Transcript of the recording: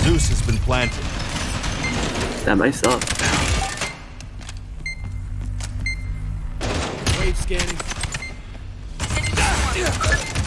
Zeus has been planted. That might suck. Wave scanning.